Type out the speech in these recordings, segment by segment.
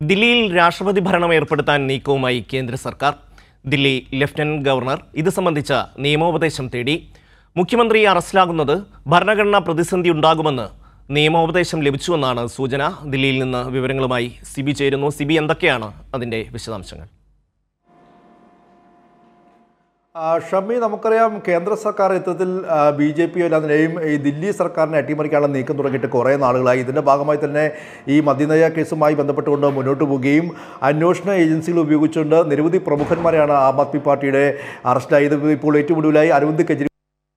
ദില്ലിയിൽ രാഷ്ട്രപതി ഭരണം ഏർപ്പെടുത്താൻ നീക്കവുമായി കേന്ദ്ര സർക്കാർ. ദില്ലി ലഫ്റ്റനന്റ് ഗവർണർ ഇത് സംബന്ധിച്ച നിയമോപദേശം തേടി. മുഖ്യമന്ത്രി അറസ്റ്റിലാകുന്നത് ഭരണഘടനാ പ്രതിസന്ധി ഉണ്ടാകുമെന്ന് നിയമോപദേശം ലഭിച്ചുവെന്നാണ് സൂചന. ദില്ലിയിൽ നിന്ന് വിവരങ്ങളുമായി സിബി ചേരുന്നു. സിബി, എന്തൊക്കെയാണ് അതിൻ്റെ വിശദാംശങ്ങൾ? ഷമി, നമുക്കറിയാം കേന്ദ്ര സർക്കാർ ഇത്തരത്തിൽ BJP അല്ലാതെയും ഈ ദില്ലി സർക്കാരിനെ അട്ടിമറിക്കാനുള്ള നീക്കം തുടങ്ങിയിട്ട് കുറേ നാളുകളായി. ഇതിൻ്റെ ഭാഗമായി തന്നെ ഈ മദ്യനയ കേസുമായി ബന്ധപ്പെട്ടുകൊണ്ട് മുന്നോട്ട് പോവുകയും അന്വേഷണ ഏജൻസികൾ ഉപയോഗിച്ചുകൊണ്ട് നിരവധി പ്രമുഖന്മാരെയാണ് ആം ആദ്മി പാർട്ടിയുടെ അറസ്റ്റിലായത്. ഇപ്പോൾ ഏറ്റവും ഒടുവിലായി അരവിന്ദ് കെജ്രിവാൾ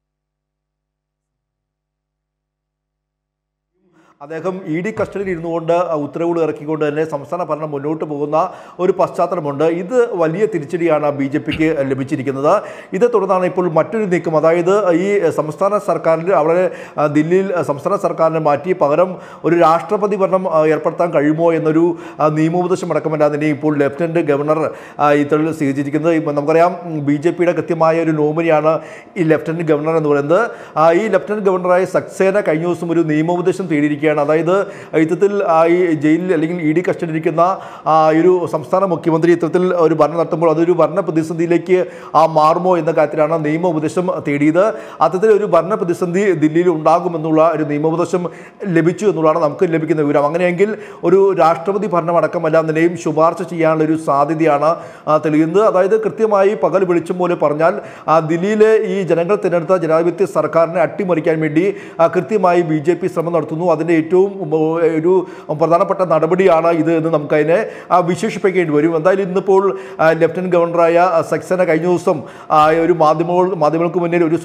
അദ്ദേഹം ED കസ്റ്റഡിയിൽ ഇരുന്നുകൊണ്ട് ഉത്തരവുകൾ ഇറക്കിക്കൊണ്ട് തന്നെ സംസ്ഥാന ഭരണം മുന്നോട്ട് പോകുന്ന ഒരു പശ്ചാത്തലമുണ്ട്. ഇത് വലിയ തിരിച്ചടിയാണ് BJPക്ക് ലഭിച്ചിരിക്കുന്നത്. ഇത് തുടർന്നാണ് ഇപ്പോൾ മറ്റൊരു നീക്കം, അതായത് ഈ സംസ്ഥാന സർക്കാരിൽ അവിടെ ദില്ലിയിൽ സംസ്ഥാന സർക്കാരിനെ മാറ്റി പകരം ഒരു രാഷ്ട്രപതി ഭരണം ഏർപ്പെടുത്താൻ കഴിയുമോ എന്നൊരു നിയമോപദേശം അടക്കമല്ല തന്നെ ഇപ്പോൾ ലഫ്റ്റനന്റ് ഗവർണർ ഇത്തരത്തിൽ സ്വീകരിച്ചിരിക്കുന്നത്. നമുക്കറിയാം BJPയുടെ കൃത്യമായ ഒരു നോമിനിയാണ് ഈ ലഫ്റ്റനന്റ് ഗവർണർ എന്ന് പറയുന്നത്. ഈ ലഫ്റ്റനന്റ് ഗവർണറായ സക്സേന കഴിഞ്ഞ ദിവസം ഒരു നിയമോപദേശം തേടിയിരിക്കുകയാണ്. അതായത് ഇത്തരത്തിൽ ഈ ജയിലിൽ അല്ലെങ്കിൽ ED കസ്റ്റഡിയിലിരിക്കുന്ന ഒരു സംസ്ഥാന മുഖ്യമന്ത്രി ഇത്തരത്തിൽ ഒരു ഭരണം നടത്തുമ്പോൾ അതൊരു ഭരണ പ്രതിസന്ധിയിലേക്ക് മാറുമോ എന്ന കാര്യത്തിലാണ് നിയമോപദേശം തേടിയത്. അത്തരത്തിൽ ഒരു ഭരണ പ്രതിസന്ധി ദില്ലിയിൽ ഉണ്ടാകുമെന്നുള്ള ഒരു നിയമോപദേശം ലഭിച്ചു എന്നുള്ളതാണ് നമുക്ക് ലഭിക്കുന്ന വിവരം. അങ്ങനെയെങ്കിൽ ഒരു രാഷ്ട്രപതി ഭരണം അടക്കമല്ല നിലയും ശുപാർശ ചെയ്യാനുള്ള ഒരു സാധ്യതയാണ് തെളിയുന്നത്. അതായത് കൃത്യമായി പകൽ വെളിച്ചം പോലെ പറഞ്ഞാൽ ദില്ലിയിലെ ഈ ജനങ്ങൾ തിരഞ്ഞെടുത്ത ജനാധിപത്യ സർക്കാരിനെ അട്ടിമറിക്കാൻ വേണ്ടി കൃത്യമായി BJP ശ്രമം നടത്തുന്നു. അതിൻ്റെ ഏറ്റവും ഒരു പ്രധാനപ്പെട്ട നടപടിയാണ് ഇത് എന്ന് നമുക്കതിനെ വിശേഷിപ്പിക്കേണ്ടി വരും. എന്തായാലും ഇന്നിപ്പോൾ ലഫ്റ്റനന്റ് ഗവർണറായ സക്സേന കഴിഞ്ഞ ദിവസം ഒരു മാധ്യമങ്ങൾക്ക് മുന്നിൽ ഒരു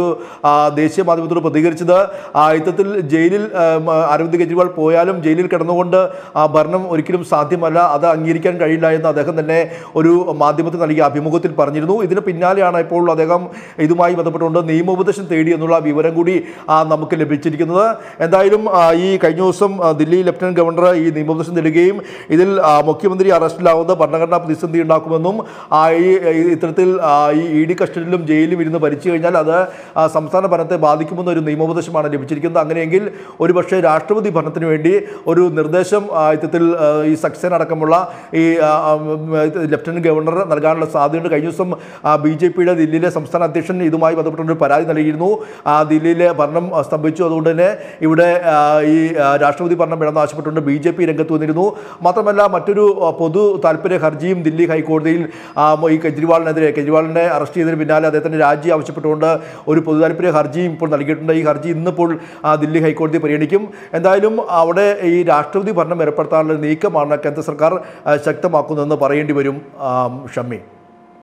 ദേശീയ മാധ്യമത്തോട് പ്രതികരിച്ചത് ഇത്തരത്തിൽ ജയിലിൽ അരവിന്ദ് കെജ്രിവാൾ പോയാലും ജയിലിൽ കിടന്നുകൊണ്ട് ഭരണം ഒരിക്കലും സാധ്യമല്ല, അത് അംഗീകരിക്കാൻ കഴിയില്ല എന്ന് അദ്ദേഹം തന്നെ ഒരു മാധ്യമത്തിൽ നൽകിയ അഭിമുഖത്തിൽ പറഞ്ഞിരുന്നു. ഇതിന് പിന്നാലെയാണ് ഇപ്പോൾ അദ്ദേഹം ഇതുമായി ബന്ധപ്പെട്ടുകൊണ്ട് നിയമോപദേശം തേടി എന്നുള്ള വിവരം കൂടി നമുക്ക് ലഭിച്ചിരിക്കുന്നത്. എന്തായാലും ഈ കഴിഞ്ഞ ദിവസം ദില്ലി ലഫ്റ്റനന്റ് ഗവർണർ ഈ നിയമോപദേശം തേടുകയും ഇതിൽ മുഖ്യമന്ത്രി അറസ്റ്റിലാവുന്ന ഭരണഘടനാ പ്രതിസന്ധി ഉണ്ടാക്കുമെന്നും ഇത്തരത്തിൽ ഈ ED കസ്റ്റഡിയിലും ജയിലിലും ഇരുന്ന് ഭരിച്ചു കഴിഞ്ഞാൽ അത് സംസ്ഥാന ഭരണത്തെ ബാധിക്കുമെന്ന ഒരു നിയമോപദേശമാണ് ലഭിച്ചിരിക്കുന്നത്. അങ്ങനെയെങ്കിൽ ഒരുപക്ഷെ രാഷ്ട്രപതി ഭരണത്തിന് വേണ്ടി ഒരു നിർദ്ദേശം ഇത്തരത്തിൽ ഈ സക്സേന അടക്കമുള്ള ഈ ലഫ്റ്റനന്റ് ഗവർണർ നൽകാനുള്ള സാധ്യതയുണ്ട്. കഴിഞ്ഞ ദിവസം BJPയുടെ ദില്ലിയിലെ സംസ്ഥാന അധ്യക്ഷൻ ഇതുമായി ബന്ധപ്പെട്ടൊരു പരാതി നൽകിയിരുന്നു. ദില്ലിയിലെ ഭരണം സ്തംഭിച്ചു, അതുകൊണ്ട് തന്നെ ഇവിടെ ഈ രാഷ്ട്രപതി ഭരണം വേണമെന്ന് ആവശ്യപ്പെട്ടുകൊണ്ട് BJP രംഗത്ത് വന്നിരുന്നു. മാത്രമല്ല മറ്റൊരു പൊതു താല്പര്യ ഹർജിയും ദില്ലി ഹൈക്കോടതിയിൽ ഈ കെജ്രിവാളിനെ അറസ്റ്റ് ചെയ്തതിന് പിന്നാലെ അദ്ദേഹത്തിൻ്റെ രാജി ആവശ്യപ്പെട്ടുകൊണ്ട് ഒരു പൊതു താല്പര്യ ഹർജിയും ഇപ്പോൾ നൽകിയിട്ടുണ്ട്. ഈ ഹർജി ഇന്നിപ്പോൾ ദില്ലി ഹൈക്കോടതി പരിഗണിക്കും. എന്തായാലും അവിടെ ഈ രാഷ്ട്രപതി ഭരണം ഏർപ്പെടുത്താനുള്ള നീക്കമാണ് കേന്ദ്ര സർക്കാർ ശക്തമാക്കുന്നതെന്ന് പറയേണ്ടി വരും ഷമ്മി.